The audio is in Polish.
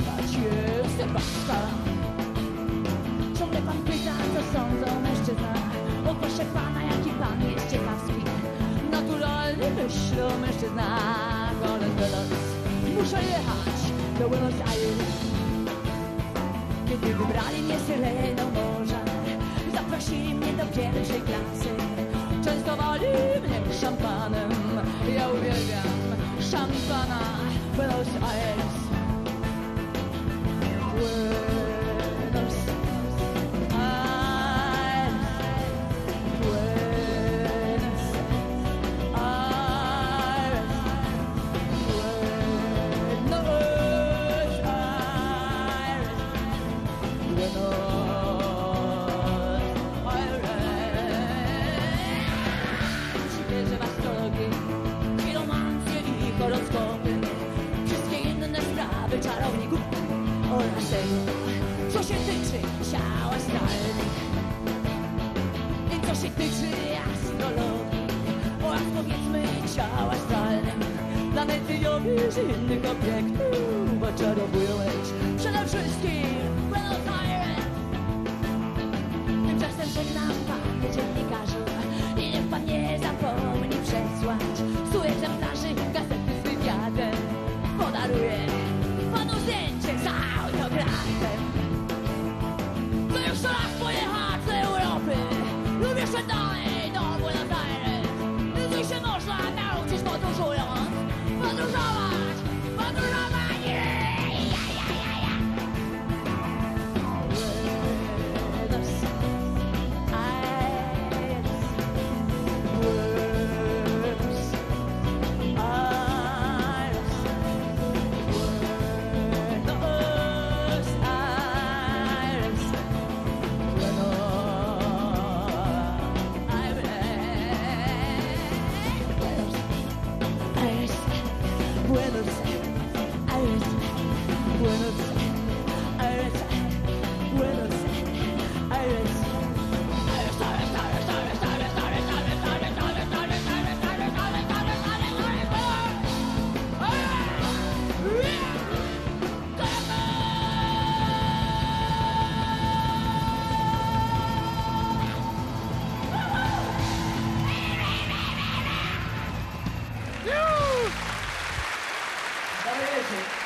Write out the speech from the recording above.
śpiewać jest Sebaska. Ciągle pan pyta, co sądzą mężczyzna o proszę pana, jaki pan jest ciekawski. Naturalnie myślą mężczyzna. Ale teraz muszę jechać do Buenos Aires. Kiedy wybrali mnie syreną morza, zaprosili mnie do pierwszej klasy. Częstowali mnie szampanem. Ja uwielbiam szampana. Buenos Aires, Buenos Aires, Buenos Aires, Buenos Aires, Buenos czarowników oraz tego, co się tyczy ciał astralnych i co się tyczy astrologii oraz powiedzmy ciał astralnym. Planety, jowisz i innych obiektów oczarowują lecz przede wszystkim Buenos Aires. Tymczasem żegnam panie dziennikarzu i niech pan nie zapomni przesłać 100 egzemplarzy gazety z wywiadem. Podaruję panu zdjęcie za autografem. To już to raz pojechać do Europy lub jeszcze dalej do Buenos Aires. Tu się można nauczyć podróżując, podróżować, podróżować. Buenos Aires, Buenos Aires, Buenos Aires, Buenos Aires, Buenos Aires, Buenos Aires. Dobry wieczór.